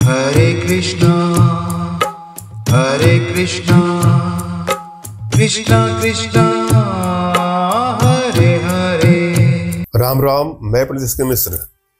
हरे कृष्णा कृष्णा कृष्णा हरे हरे। राम राम। मैं पंडित एस के मिश्र।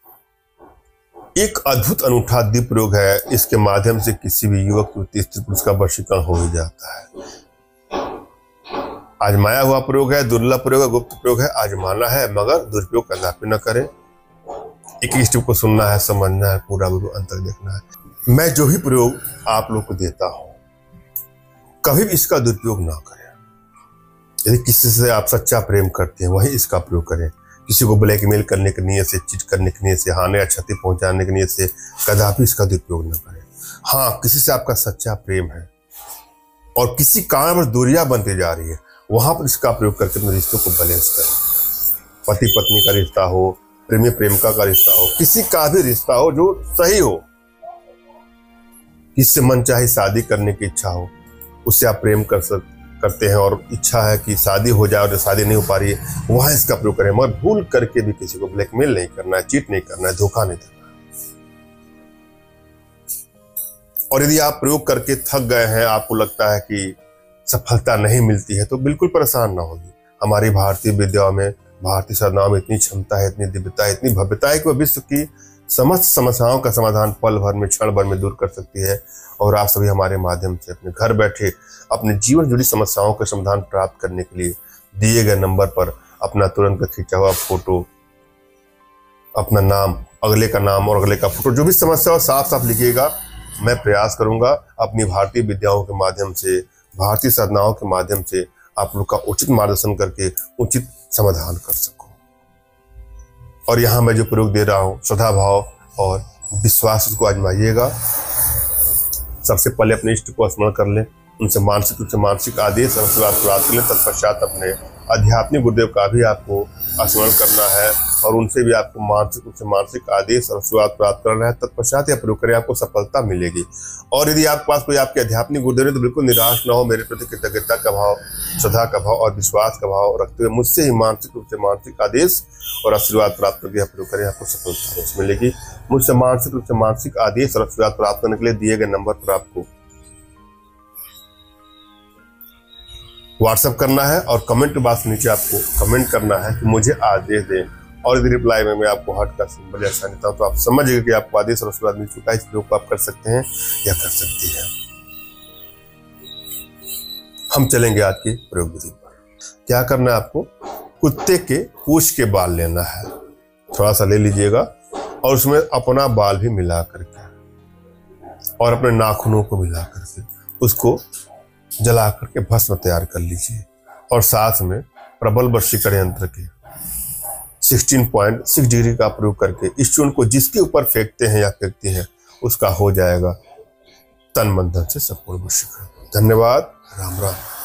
एक अद्भुत अनूठा दिव्य प्रयोग है। इसके माध्यम से किसी भी युवक युवती स्त्री पुरुष का वशीकरण हो ही जाता है। आजमाया हुआ प्रयोग है, दुर्लभ प्रयोग है, गुप्त प्रयोग है, आजमाना है, मगर दुरुपयोग कदापि न करें। एक स्टेप को सुनना है, समझना है, पूरा अंतर देखना है। मैं जो ही प्रयोग आप लोग को देता हूं, कभी भी इसका दुरुपयोग ना करें। यदि किसी से आप सच्चा प्रेम करते हैं, वही इसका प्रयोग करें। किसी को ब्लैकमेल करने की नीयत से, चीट करने की नीयत से, हानि या क्षति पहुंचाने की नीयत से कदापि इसका दुरुपयोग न करें। हाँ, किसी से आपका सच्चा प्रेम है और किसी कारणवश दूरियां बनती जा रही है, वहां पर इसका प्रयोग करके अपने रिश्तों को बैलेंस करें। पति पत्नी का रिश्ता हो, प्रेमी प्रेमिका का रिश्ता हो, किसी का भी रिश्ता हो जो सही हो, किससे मन चाहे शादी करने की इच्छा हो, उससे आप प्रेम करते हैं और इच्छा है कि शादी हो जाए और शादी नहीं हो पा रही है, वहां इसका प्रयोग करें। मगर भूल करके भी किसी को ब्लैकमेल नहीं करना है, चीट नहीं करना है, धोखा नहीं देना है। और यदि आप प्रयोग करके थक गए हैं, आपको लगता है कि सफलता नहीं मिलती है, तो बिल्कुल परेशान ना होइए। हमारी भारतीय विद्याओं में, भारतीय साधनाओं में इतनी क्षमता है, इतनी दिव्यता है, इतनी भव्यता है कि वह विश्व की समस्त समस्याओं का समाधान पल भर में, क्षण भर में दूर कर सकती है। और आप सभी हमारे माध्यम से अपने घर बैठे अपने जीवन जुड़ी समस्याओं का समाधान प्राप्त करने के लिए दिए गए नंबर पर अपना तुरंत खींचा हुआ फोटो, अपना नाम, अगले का नाम और अगले का फोटो, जो भी समस्या हो साफ साफ लिखिएगा। मैं प्रयास करूंगा अपनी भारतीय विद्याओं के माध्यम से, भारतीय साधनाओं के माध्यम से आप लोग का उचित मार्गदर्शन करके उचित समाधान कर सकूं। और यहाँ मैं जो प्रयोग दे रहा हूँ, श्रद्धा भाव और विश्वास को आजमाइएगा। सबसे पहले अपने इष्ट को स्मरण कर लें, उनसे मानसिक रूप से मानसिक आदेश और आशीर्वाद प्राप्त कर लें। तत्पश्चात अपने आध्यात्मिक गुरुदेव का भी आपको स्मरण करना है और उनसे भी आपको मानसिक रूप से मानसिक आदेश और आशीर्वाद प्राप्त करना है। तत्पश्चात यह प्रयोग करें, आपको सफलता मिलेगी। और यदि आपके पास कोई आपके आध्यात्मिक गुरुदेव है तो बिल्कुल निराश न हो। मेरे प्रति कृतज्ञता का भाव, श्रद्धा का भाव और विश्वास का भाव रखते हुए मुझसे ही मानसिक रूप से मानसिक आदेश और आशीर्वाद प्राप्त करके यह प्रयोग करें, आपको सफलता मिलेगी। मुझसे मानसिक रूप से मानसिक आदेश और आशीर्वाद प्राप्त करने के लिए दिए गए नंबर पर आपको व्हाट्सएप करना है और कमेंट बॉक्स नीचे आपको कमेंट करना है कि मुझे आदेश दें। और यदि रिप्लाई में मैं आपको हार्ट का सिंबल या निशान देता हूं, तो आप समझिएगा कि आपको आदेश और आशीर्वाद मिल चुका है। इस प्रयोग को आप कर सकते हैं या कर सकती हैं। हम चलेंगे आज की प्रयोग विधि पर। क्या करना है आपको? कुत्ते के पूंछ के बाल लेना है, थोड़ा सा ले लीजिएगा और उसमें अपना बाल भी मिला करके और अपने नाखूनों को मिला करके उसको जला करके भस्म तैयार कर लीजिए। और साथ में प्रबल वशीकरण यंत्र के 16.6 डिग्री का प्रयोग करके इस चूर्ण को जिसके ऊपर फेंकते हैं या फेंकती हैं, उसका हो जाएगा तन मन धन से संपूर्ण वशीकरण। धन्यवाद। राम राम।